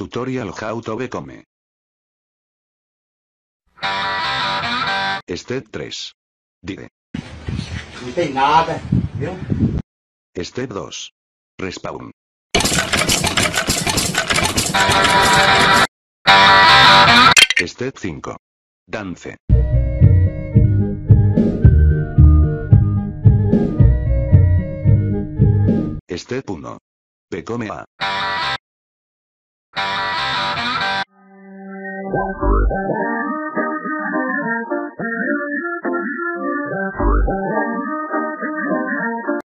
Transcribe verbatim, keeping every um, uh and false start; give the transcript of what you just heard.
Tutorial How to Become. Step tres. Dig. Não tem nada, viu? Step dos. Respawn. Step cinco. Dance. Step uno. Become a.